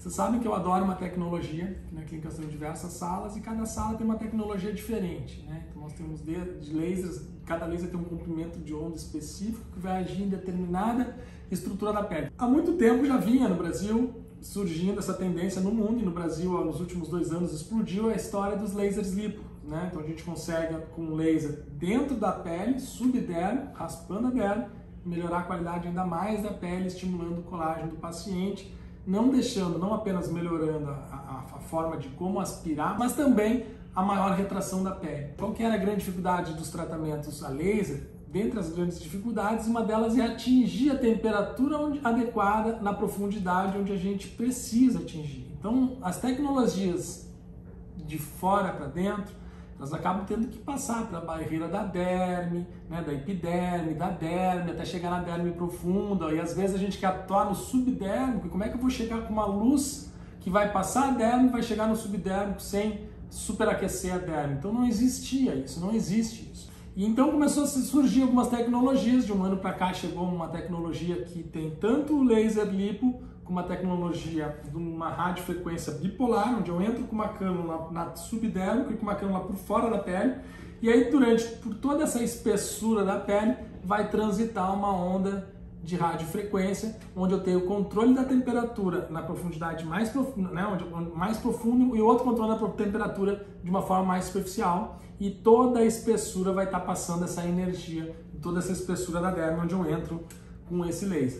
Vocês sabem que eu adoro uma tecnologia, que na clínica são diversas salas e cada sala tem uma tecnologia diferente, né? Então nós temos de lasers, cada laser tem um comprimento de onda específico que vai agir em determinada estrutura da pele. Há muito tempo já vinha no Brasil surgindo essa tendência no mundo, e no Brasil nos últimos 2 anos explodiu a história dos lasers lipo, né? Então a gente consegue com um laser dentro da pele, subderme, raspando a derme, melhorar a qualidade ainda mais da pele, estimulando o colágeno do paciente, não apenas melhorando a forma de como aspirar, mas também a maior retração da pele. Qual que era a grande dificuldade dos tratamentos a laser? Dentre as grandes dificuldades, uma delas é atingir a temperatura adequada na profundidade onde a gente precisa atingir. Então, as tecnologias de fora para dentro, elas acabam tendo que passar pela barreira da derme, né, da epiderme, da derme, até chegar na derme profunda. E às vezes a gente quer atuar no subdérmico. E como é que eu vou chegar com uma luz que vai passar a derme e vai chegar no subdérmico sem superaquecer a derme? Então não existia isso, não existe isso. E então começou a surgir algumas tecnologias. De um ano para cá chegou uma tecnologia que tem tanto o laser lipo, com uma tecnologia de uma radiofrequência bipolar, onde eu entro com uma cânula na subdérmica e com uma cânula por fora da pele, e aí por toda essa espessura da pele vai transitar uma onda de radiofrequência, onde eu tenho o controle da temperatura na profundidade mais profunda, né, mais profundo, e o outro controle da temperatura de uma forma mais superficial, e toda a espessura vai estar passando essa energia, toda essa espessura da derme, onde eu entro com esse laser.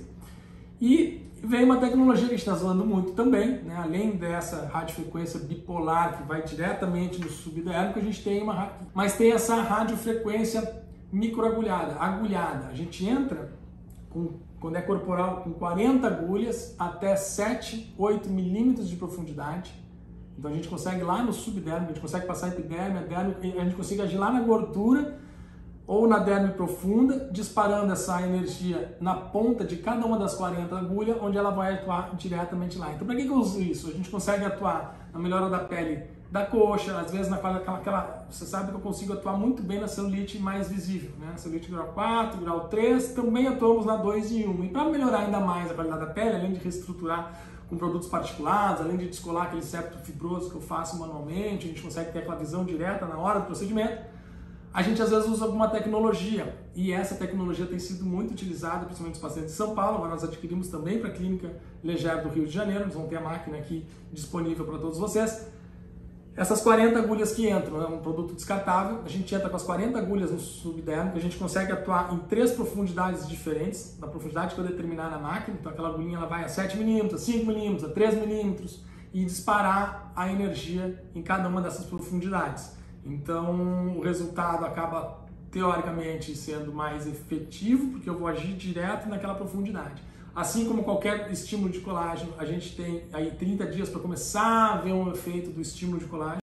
E vem uma tecnologia que a gente está usando muito também, né? Além dessa radiofrequência bipolar que vai diretamente no subdérmico, a gente tem tem essa radiofrequência microagulhada, agulhada. A gente entra quando é corporal com 40 agulhas até 7, 8 milímetros de profundidade. Então a gente consegue lá no subdérmico, a gente consegue passar a epiderme, a derme, a gente consegue agir lá na gordura ou na derme profunda, disparando essa energia na ponta de cada uma das 40 agulhas, onde ela vai atuar diretamente lá. Então, para que eu uso isso? A gente consegue atuar na melhora da pele da coxa, às vezes você sabe que eu consigo atuar muito bem na celulite mais visível, né? Celulite grau 4, grau 3, também atuamos na 2 e 1. E para melhorar ainda mais a qualidade da pele, além de reestruturar com produtos particulados, além de descolar aquele septo fibroso que eu faço manualmente, a gente consegue ter aquela visão direta na hora do procedimento. A gente às vezes usa alguma tecnologia, e essa tecnologia tem sido muito utilizada, principalmente nos pacientes de São Paulo. Agora nós adquirimos também para a Clínica Leger do Rio de Janeiro, nós vamos ter a máquina aqui disponível para todos vocês. Essas 40 agulhas que entram, é um produto descartável, a gente entra com as 40 agulhas no subdérmico, a gente consegue atuar em 3 profundidades diferentes, na profundidade que eu determinar na máquina. Então aquela agulhinha ela vai a 7 milímetros, a 5 milímetros, a 3 milímetros, e disparar a energia em cada uma dessas profundidades. Então o resultado acaba teoricamente sendo mais efetivo, porque eu vou agir direto naquela profundidade. Assim como qualquer estímulo de colágeno, a gente tem aí 30 dias para começar a ver um efeito do estímulo de colágeno.